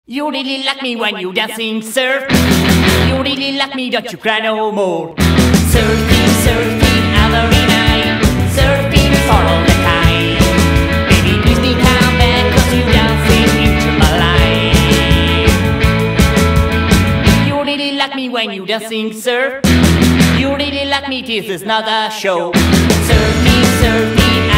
You really like me when you dancing surf. You really like me, don't you cry no more. Surfing, surfing every night. Surfing for all the time. Baby, please me come back, 'cause you dancing into my life. You really like me when you dancing surf. You really like me, this is not a show. Surfing, surfing